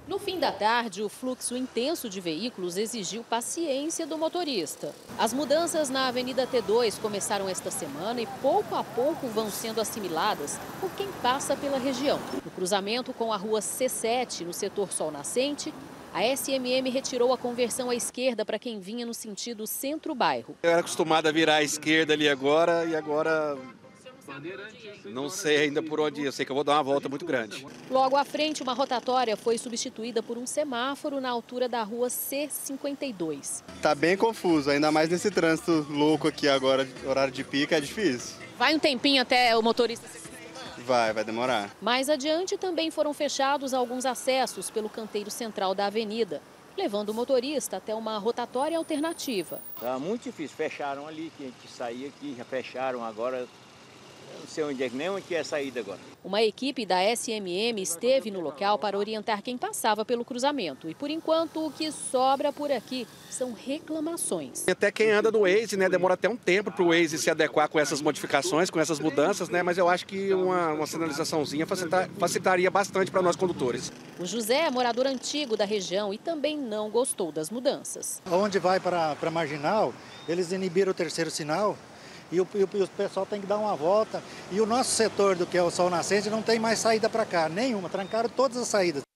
No fim da tarde, o fluxo intenso de veículos exigiu paciência do motorista. As mudanças na Avenida T2 começaram esta semana e pouco a pouco vão sendo assimiladas por quem passa pela região. No cruzamento com a rua C7, no setor Sol Nascente, a SMM retirou a conversão à esquerda para quem vinha no sentido centro-bairro. Eu era acostumado a virar à esquerda ali agora e agora não sei ainda por onde ir. Eu sei que eu vou dar uma volta muito grande. Logo à frente, uma rotatória foi substituída por um semáforo na altura da rua C52. Tá bem confuso, ainda mais nesse trânsito louco aqui agora, horário de pico, é difícil. Vai um tempinho até o motorista se... Vai demorar. Mais adiante também foram fechados alguns acessos pelo canteiro central da avenida, levando o motorista até uma rotatória alternativa. Tá muito difícil, fecharam ali, que a gente saía aqui, já fecharam agora. Eu não sei onde é, nem onde é a saída agora. Uma equipe da SMM esteve no local para orientar quem passava pelo cruzamento. E, por enquanto, o que sobra por aqui são reclamações. Até quem anda no Waze, né, demora até um tempo para o Waze se adequar com essas modificações, com essas mudanças, né, mas eu acho que uma sinalizaçãozinha facilitaria bastante para nós condutores. O José é morador antigo da região e também não gostou das mudanças. Onde vai para Marginal, eles inibiram o terceiro sinal. E o pessoal tem que dar uma volta. E o nosso setor, do que é o Sol Nascente, não tem mais saída para cá, nenhuma. Trancaram todas as saídas.